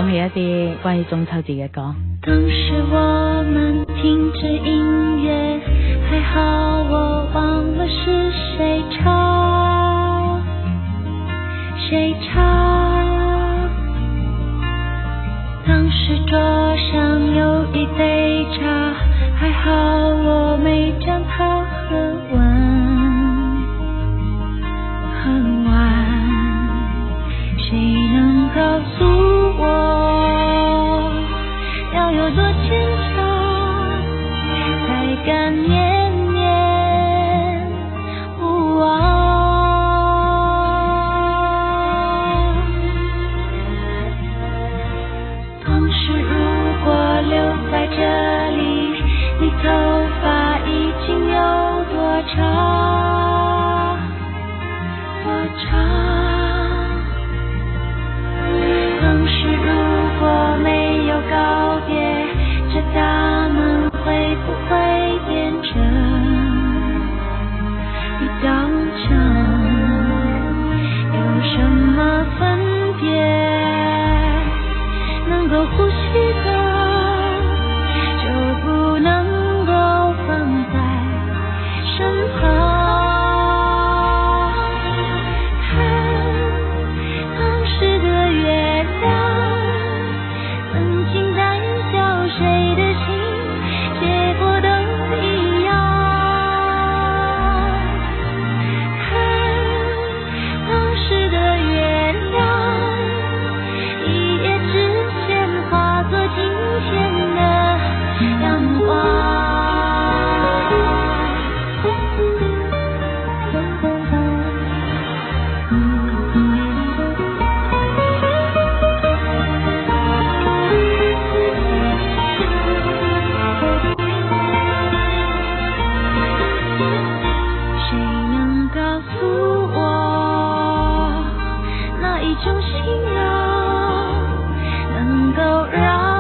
諗起一啲關於中秋節嘅歌。 當時我們聽着音樂，還好我忘了是誰唱，誰唱。當時桌上有一杯茶，還好我沒將它喝完。誰能告訴我，要有多堅強才敢念念不忘？當時如果留在這裡，你頭髮已經有多長，多長？當時如果沒有告別，這大門會不會變成一道牆？有什麼分別？能夠呼吸的就不能夠放在身旁。一种信仰能够让